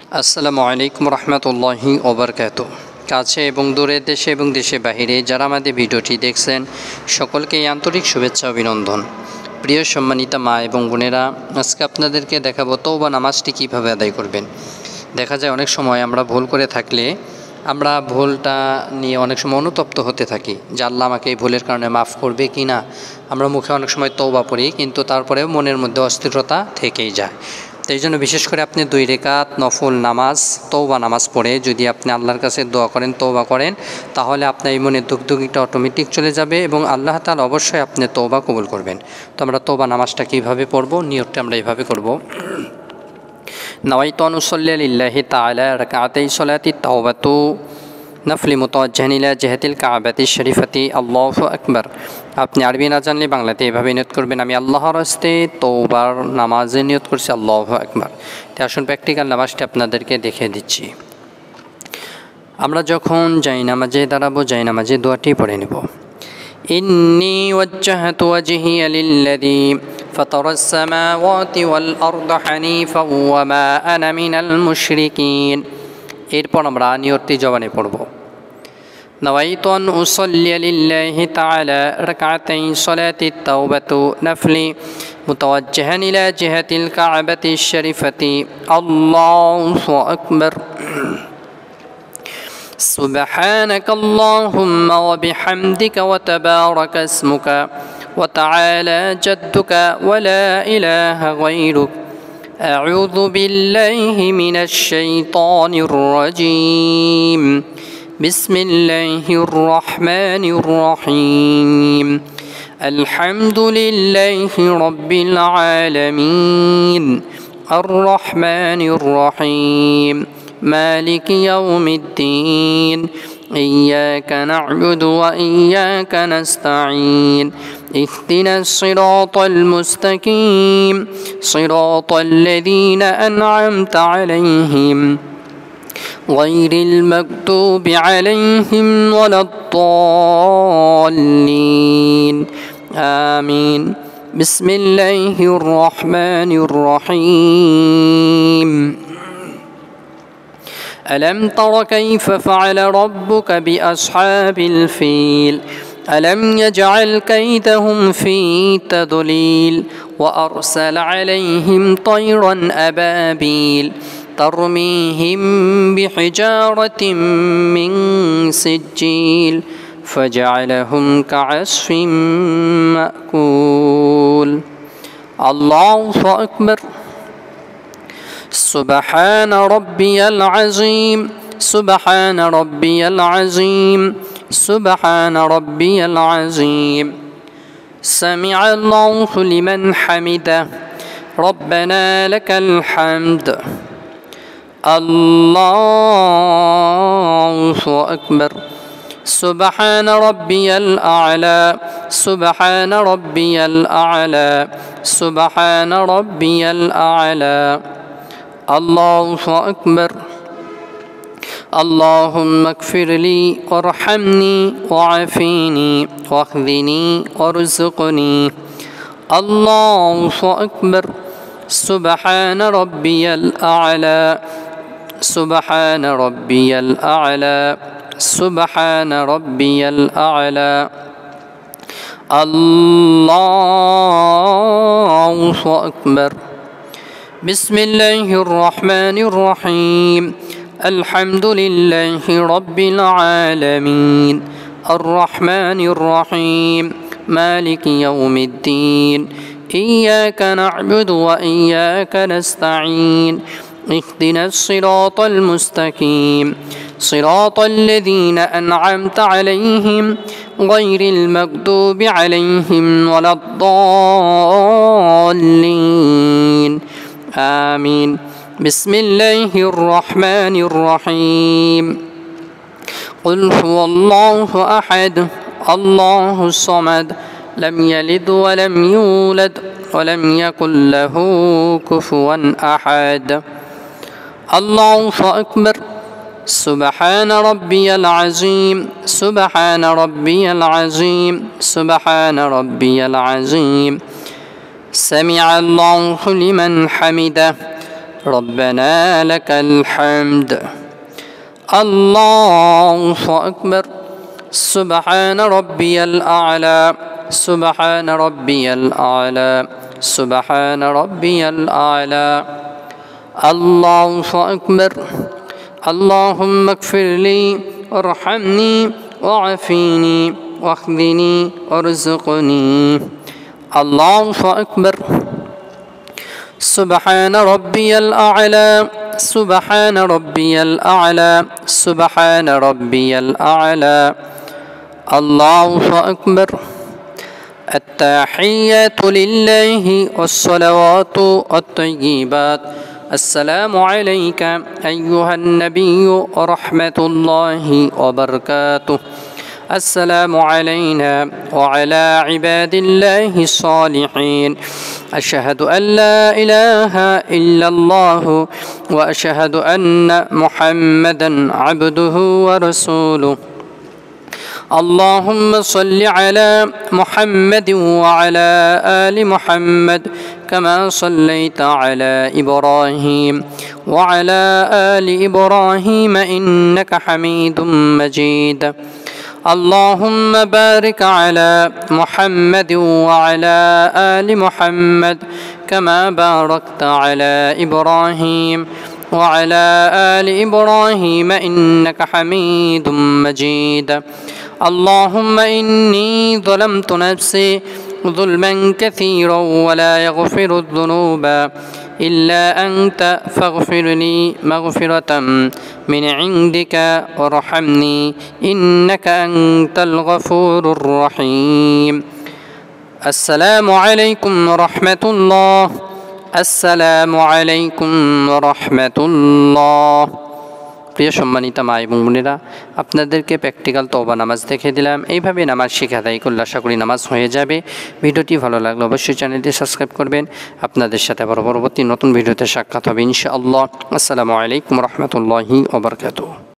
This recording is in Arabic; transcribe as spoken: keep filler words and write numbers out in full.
আসসালামু আলাইকুম রহমতুল্লাহি ওবরকাতুহ। কাছে এবং দূরের দেশে এবং দেশে বাহিরে যারা আমাদের ভিডিওটি দেখছেন সকলকে আন্তরিক শুভেচ্ছা অভিনন্দন। প্রিয় সম্মানিতা মা এবং বোনেরা, আজকে আপনাদেরকে দেখাবো তওবা নামাজটি কীভাবে আদায় করবেন। দেখা যায় অনেক সময় আমরা ভুল করে থাকলে আমরা ভুলটা নিয়ে অনেক সময় অনুতপ্ত হতে থাকি যে আল্লাহ আমাকে এই ভুলের কারণে মাফ করবে কি না। আমরা মুখে অনেক সময় তওবা পড়ি, কিন্তু তারপরেও মনের মধ্যে অস্থিরতা থেকেই যায়। তো এই জন্য বিশেষ করে আপনি দুই রেকাত নফল নামাজ তওবা নামাজ পড়ে যদি আপনি আল্লাহর কাছে দোয়া করেন, তওবা করেন, তাহলে আপনার এই মনের দুঃখদুঃখিটা অটোমেটিক চলে যাবে এবং আল্লাহ তাআলা অবশ্যই আপনি তওবা কবুল করবেন। তো আমরা তওবা নামাজটা কীভাবে পড়ব, নিয়তটা আমরা এইভাবে করব। নাওয়াইতু আন উসাল্লিয়া লিল্লাহি তাআলা রাকাতাই সলাতি তাওবাতু নফলি মুতাওয়াজ্জিহান ইলা জিহাতিল কাবাতি শরীফাতি আল্লাহু আকবার। আপনি আরবি না জানলে বাংলাতে এভাবে নিয়ত করবেন, আমি আল্লাহর হস্তে তওবার নামাজে নিয়ত করছি আল্লাহু আকবার। তো আসুন প্র্যাকটিক্যাল নামাজটি আপনাদেরকে দেখে দিচ্ছি। আমরা যখন যাই নামাজে দাঁড়াবো, যাই নামাজে দোয়াটি পড়ে নেব। ইন্নী ওয়াজ্জাহতু ওয়াজহিয়া লিল্লাযী ফাতারাস সামাওয়াতি ওয়াল আরদা হানিফাও ওয়া মা আনা মিনাল মুশরিকিন। এরপর আমরা নিয়তটি জবানে পড়ব। নাওয়াইতু আন উসাল্লিয়া লিল্লাহি তাআলা রাকাতাই সলাতি তাওবাতু নফলি মুতাওয়াজ্জিহান ইলা জিহাতিল কাবাতি শরীফাতি আল্লাহু আকবার। سبحانك اللهم وبحمدك وتبارك اسمك وتعالى جدك ولا إله غيرك أعوذ بالله من الشيطان الرجيم بسم الله الرحمن الرحيم الحمد لله رب العالمين الرحمن الرحيم مالك يوم الدين إياك نعبد وإياك نستعين اهدنا الصراط المستقيم صراط الذين أنعمت عليهم غير المغضوب عليهم ولا الضالين آمين بسم الله الرحمن الرحيم ألم تر كيف فعل ربك بأصحاب الفيل ألم يجعل كيدهم في تضليل وأرسل عليهم طيرا أبابيل ترميهم بحجارة من سجيل فجعلهم كعصف مأكول الله أكبر سبحان ربي العظيم سبحان ربي العظيم سبحان ربي العظيم سمع الله لمن حمده ربنا لك الحمد الله أكبر سبحان ربي الأعلى سبحان ربي الأعلى سبحان ربي الأعلى الله أكبر اللهم اغفر لي وارحمني وعافيني واخذني وارزقني الله أكبر سبحان ربي الأعلى سبحان ربي الأعلى سبحان ربي الأعلى الله أكبر بسم الله الرحمن الرحيم الحمد لله رب العالمين الرحمن الرحيم مالك يوم الدين إياك نعبد وإياك نستعين اهدنا الصراط المستقيم صراط الذين أنعمت عليهم غير المغضوب عليهم ولا الضالين آمين بسم الله الرحمن الرحيم قل هو الله أحد الله الصمد لم يلد ولم يولد ولم يكن له كفوا أحد الله أكبر سبحان ربي العظيم سبحان ربي العظيم سبحان ربي العظيم سمع الله لمن حمده ربنا لك الحمد الله أكبر سبحان ربي الأعلى سبحان ربي الأعلى سبحان ربي الأعلى الله أكبر اللهم اغفر لي وارحمني وعافيني واخذني وارزقني الله أكبر سبحان ربي الأعلى سبحان ربي الأعلى سبحان ربي الأعلى الله أكبر التحيات لله والصلوات الطيبات السلام عليك أيها النبي ورحمة الله وبركاته السلام علينا وعلى عباد الله الصالحين أشهد أن لا إله إلا الله وأشهد أن محمدا عبده ورسوله اللهم صل على محمد وعلى آل محمد كما صليت على إبراهيم وعلى آل إبراهيم إنك حميد مجيد اللهم بارك على محمد وعلى آل محمد كما باركت على إبراهيم وعلى آل إبراهيم إنك حميد مجيد اللهم إني ظلمت نفسي ظلما كثيرا ولا يغفر الذنوب إلا أنت فاغفر لي مغفرة من عندك وارحمني إنك أنت الغفور الرحيم السلام عليكم ورحمة الله السلام عليكم ورحمة الله প্রিয় সম্মানিত মা এবং বোনেরা, আপনাদেরকে প্র্যাকটিক্যাল তওবা নামাজ দেখে দিলাম। এইভাবে নামাজ শিখে আদায় করলে আশা করি নামাজ হয়ে যাবে। ভিডিওটি ভালো লাগলে অবশ্যই চ্যানেলটি সাবস্ক্রাইব করবেন। আপনাদের সাথে আবার পরবর্তী নতুন ভিডিওতে সাক্ষাৎ হবে ইনশাআল্লাহ। আসসালামু আলাইকুম রহমতুল্লাহি ওয়া বারাকাতুহু।